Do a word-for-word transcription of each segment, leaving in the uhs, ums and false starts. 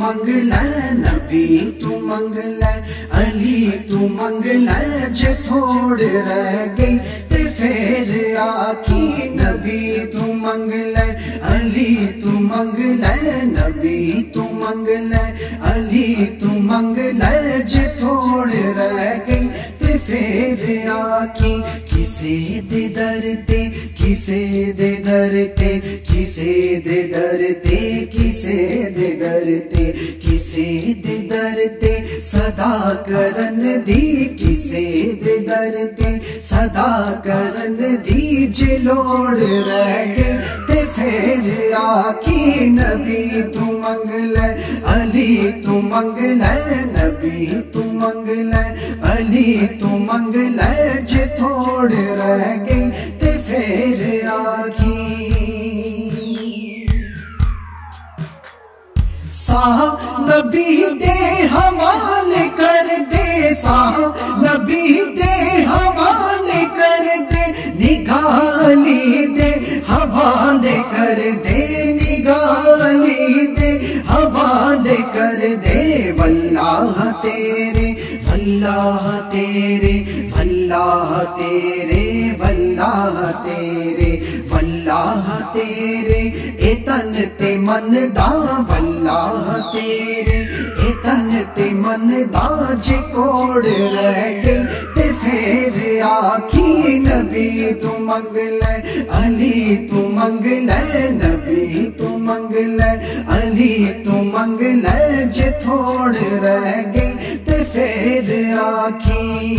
मंगल नबी तू मंगल अली तू मंगल जे थोड़ रह गई ते फिर आखी नबी तू मंगल अली तू मंगल नबी तू मंगल अली तू मंगल जे थोड़ रह गई ते फिर आखी किसे दे दर ते किसे दे दर ते किसे दे दर ते किसे दे दर ते किसे दे दर ते सदा करन दी किसे दे दर ते सदा करन दी जे लोड़ रह गई ते फिर आखी नबी तू मंगल अली तू मंगल नबी तू मंगल अली तू मंगल जे थोड़ रह गई ते फिर आखी सा नबी दे हवाले कर दे सा नबी दे हवाले कर दे निगाली दे हवाले कर दे निगाली दे हवाले कर दे वल्लाह तेरे वल्लाह तेरे वल्लाह तेरे वल्लाह तेरे वल्लाह तेरे ए तन ते मन दा वल्लाह तेरे ए तन ते मन दा जे कोड़ रह गई ते फिर आखी नबी तू मंगल अली तू मंगल नबी तू मंगल अली तू मंगल जे थोड़ रह गई ते फिर आखी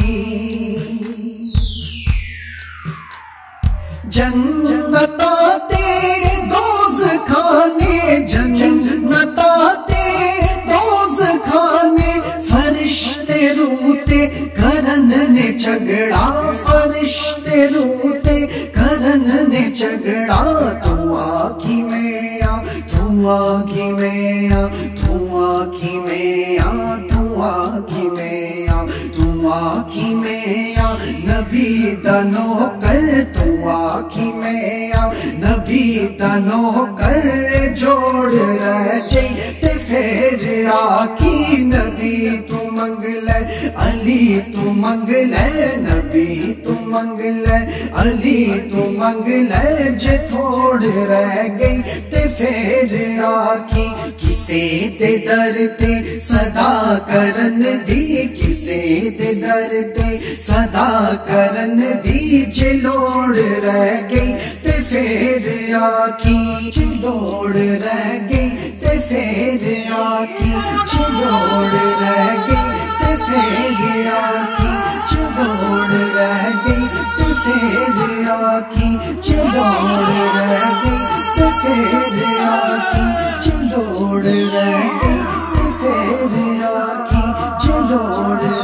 जन्नता तेरे दोज़ खाने जन्नता तेरे दोज़ खाने फरिश्ते रूते करन ने झगड़ा फरिश्ते रूते करन ने झगड़ा तू आखी में आ तू आखी में आ तू आखी में आ तू आखी में आ तू आखी में आ नबी दनो कर तू आखी में आ नबी दनो कर जोड़ रह जाई ते फिर आखी नबी तू मंगल अली तू मंगल नबी तू मंगल अली तू मंगल जे थोड़ रह गई ते फिर आखी किसे दे दर ते सदा करन दी किसे दे दर ते सदा करन दी जे लोड़ रह गई ते फिर आखी जे लोड़ रह गई ते फिर आखी जे लोड़ रह गई ते फिर आखी जे लोड़ रह गई ते फिर आखी जे लोड़ रह गई ते फिर आखी जे लोड़ रह गई ते फिर आखी जे लोड़